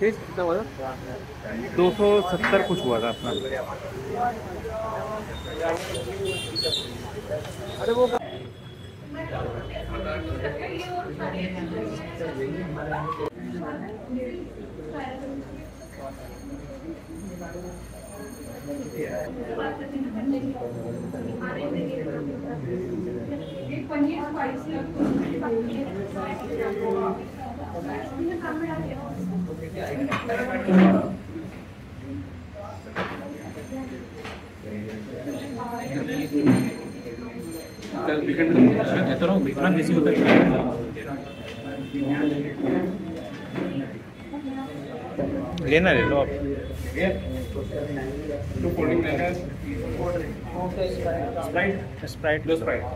Test कितना हुआ था? 270 कुछ हुआ था अपना। अरे वो पनीर स्पाइसी कल वीकेंड मैं कहता रहा हूँ इतना बेसी होता है। लेना ले लो आप। तो कोल्ड ड्रिंक लेना है। स्प्राइट स्प्राइट दो स्प्राइट।